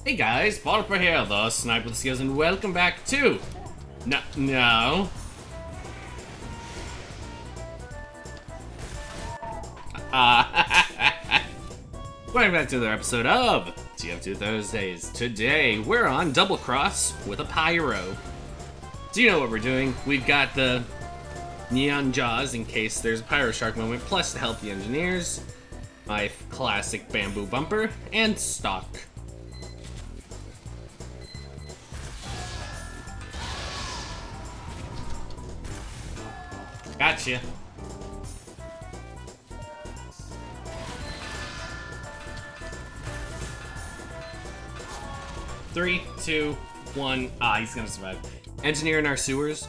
Hey guys, Potiphar here, the Sniper with Skills, and welcome back to... No. Welcome back to another episode of TF2 Thursdays. Today, we're on Double Cross with a Pyro. Do you know what we're doing? We've got the Neon Jaws in case there's a Pyro Shark moment, plus to help the engineers, my classic bamboo bumper, and stock. Gotcha. Three, two, one. Ah, he's gonna survive. Engineer in our sewers.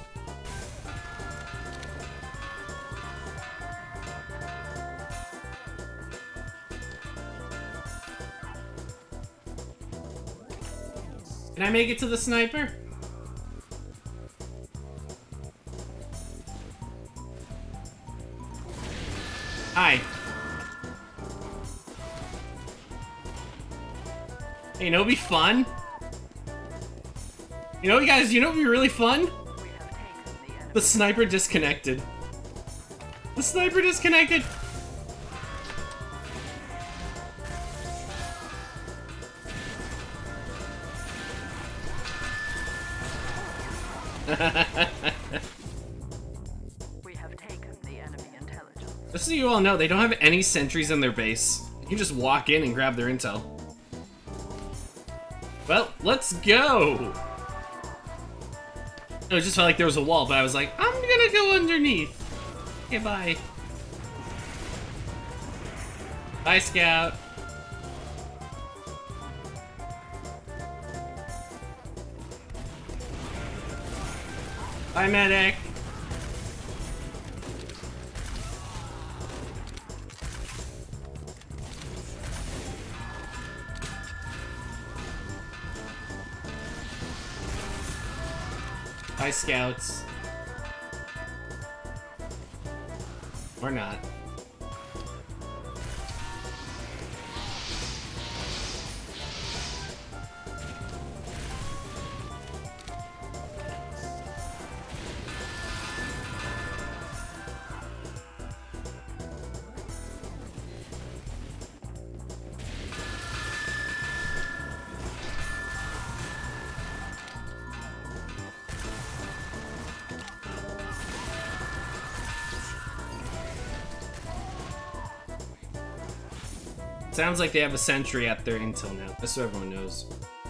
Can I make it to the sniper? Hi. Hey, you know, it'd be fun. You know, guys, you know, it'd be really fun. The sniper disconnected. The sniper disconnected. We have taken the enemy intelligence. Just so you all know, they don't have any sentries in their base. You can just walk in and grab their intel. Well, let's go! It just felt like there was a wall, but I was like, I'm gonna go underneath. Okay, bye. Bye, Scout. Bye, Medic. Bye, Scouts. Or not. Sounds like they have a sentry at their intel now, just so everyone knows.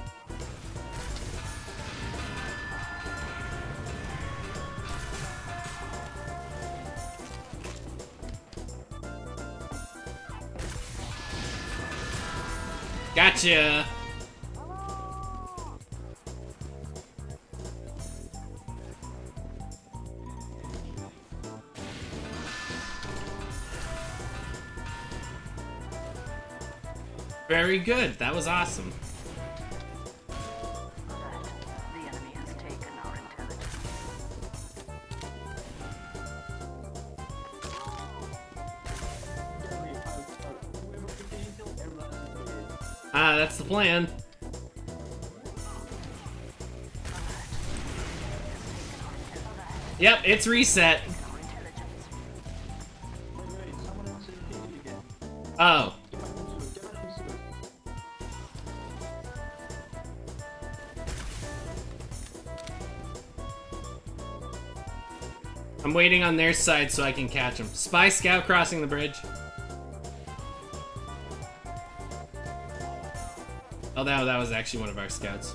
Gotcha! Very good. That was awesome. Alert. The enemy has taken our intelligence. Ah, that's the plan. Yep, it's reset. Oh. I'm waiting on their side so I can catch them. Spy Scout crossing the bridge. Oh, that was actually one of our scouts.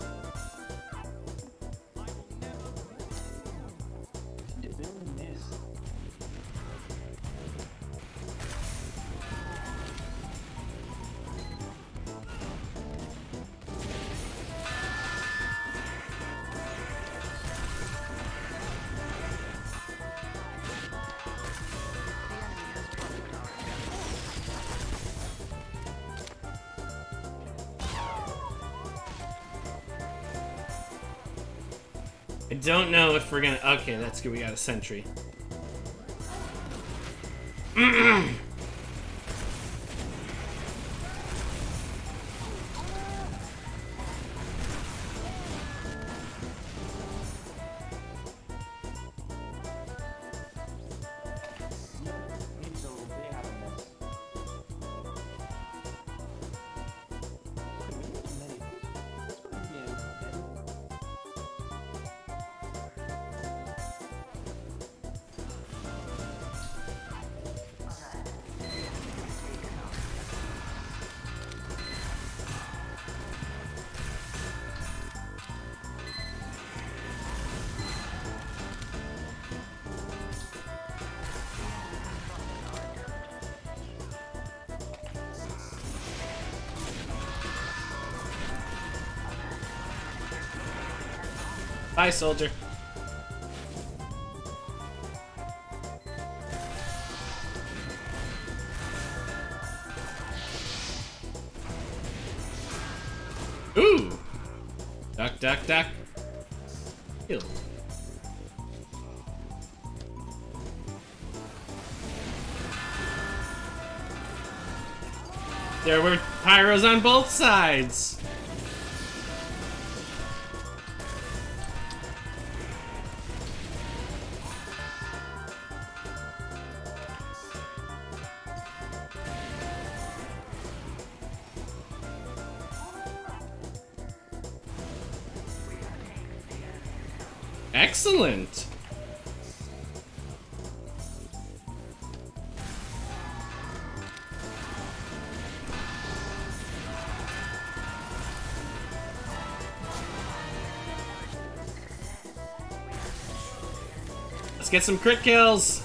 I don't know if we're gonna... Okay, that's good. We got a sentry. Bye, soldier. Ooh! Duck, duck, duck. Heal. There were pyros on both sides. Excellent. Let's get some crit kills.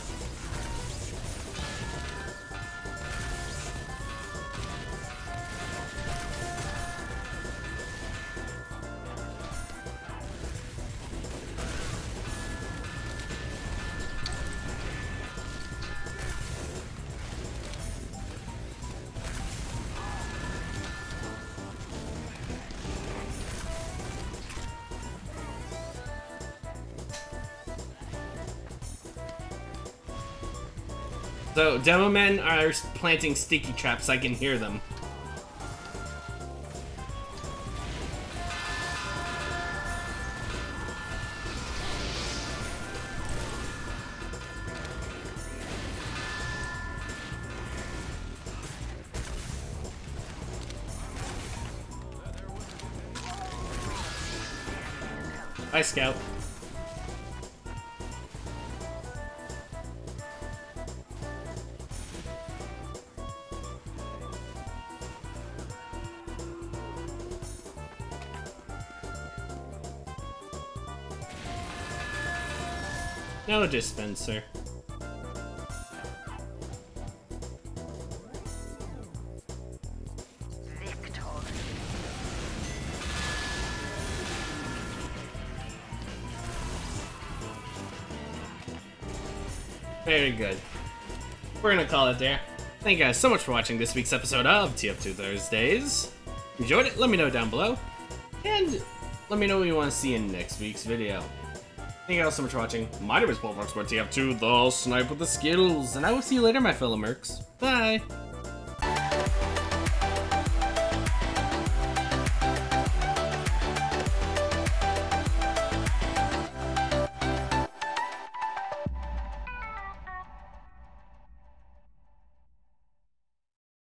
So, demo men are planting sticky traps. I can hear them. Bye, Scout. No dispenser. Victor. Very good. We're gonna call it there. Thank you guys so much for watching this week's episode of TF2 Thursdays. Enjoyed it? Let me know down below. And let me know what you want to see in next week's video. Thank you guys so much for watching. My name is Paul Fox for TF2, the snipe with the skills. And I will see you later, my fellow mercs. Bye!